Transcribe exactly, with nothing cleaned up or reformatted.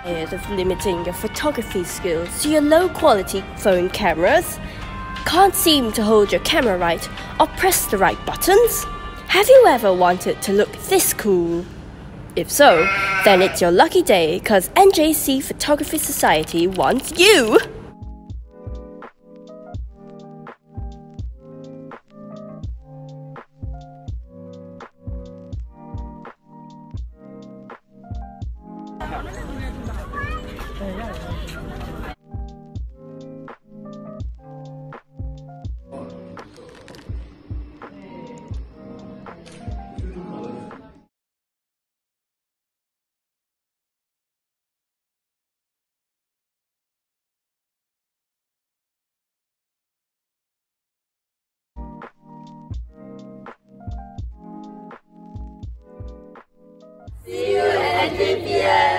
Tired of limiting your photography skills to your low-quality phone cameras? Can't seem to hold your camera right or press the right buttons? Have you ever wanted to look this cool? If so, then it's your lucky day, cause N J C Photography Society wants you! See you at N J C.